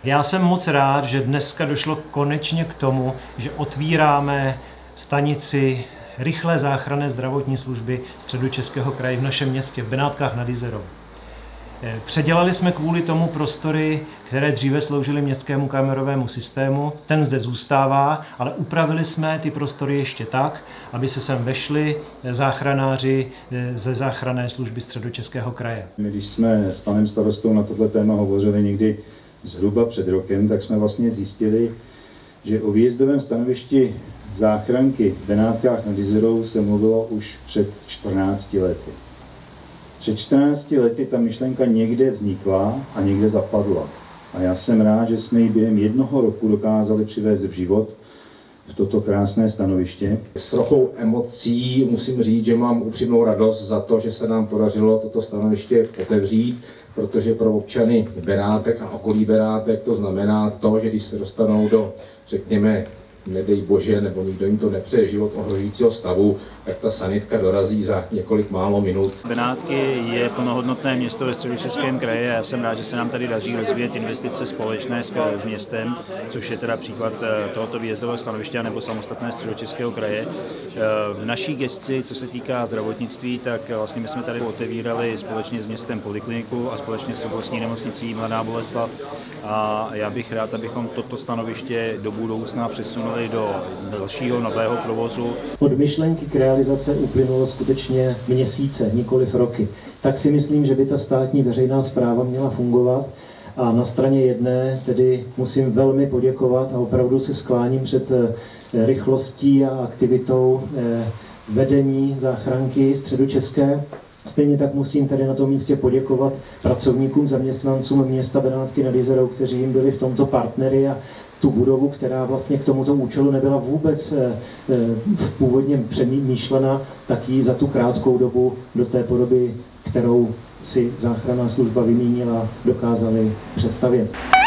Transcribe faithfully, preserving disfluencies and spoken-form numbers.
Já jsem moc rád, že dneska došlo konečně k tomu, že otvíráme stanici rychlé záchranné zdravotní služby Středočeského kraje v našem městě, v Benátkách nad Jizerou. Předělali jsme kvůli tomu prostory, které dříve sloužily městskému kamerovému systému. Ten zde zůstává, ale upravili jsme ty prostory ještě tak, aby se sem vešli záchranáři ze záchranné služby Středočeského kraje. My, když jsme s panem starostou na tohle téma hovořili někdy zhruba před rokem, tak jsme vlastně zjistili, že o výjezdovém stanovišti záchranky v Benátkách nad Jizerou se mluvilo už před čtrnácti lety. Před čtrnácti lety ta myšlenka někde vznikla a někde zapadla. A já jsem rád, že jsme ji během jednoho roku dokázali přivést v život v toto krásné stanoviště. S trochou emocí musím říct, že mám upřímnou radost za to, že se nám podařilo toto stanoviště otevřít, protože pro občany Benátek a okolí Benátek to znamená to, že když se dostanou do, řekněme, nedej bože, nebo nikdo jim to nepřeje, život ohrožujícího stavu, tak ta sanitka dorazí za několik málo minut. Benátky je plnohodnotné město ve Středočeském kraji a já jsem rád, že se nám tady daří rozvíjet investice společné s, s městem, což je teda příklad tohoto výjezdového stanoviště nebo samostatné Středočeského kraje. V naší gesci, co se týká zdravotnictví, tak vlastně my jsme tady otevírali společně s městem polikliniku a společně s oblastní nemocnicí Mladá Boleslav. A já bych rád, abychom toto stanoviště do budoucna přesunuli do dalšího nového provozu. Od myšlenky k realizace uplynulo skutečně měsíce, nikoliv roky. Tak si myslím, že by ta státní veřejná správa měla fungovat. A na straně jedné tedy musím velmi poděkovat a opravdu se skláním před rychlostí a aktivitou vedení záchranky Středočeské. Stejně tak musím tady na tom místě poděkovat pracovníkům, zaměstnancům města Benátky nad Jizerou, kteří jim byli v tomto partnery a tu budovu, která vlastně k tomuto účelu nebyla vůbec původně přemýšlena, tak ji za tu krátkou dobu do té podoby, kterou si záchranná služba vymínila, dokázali přestavět.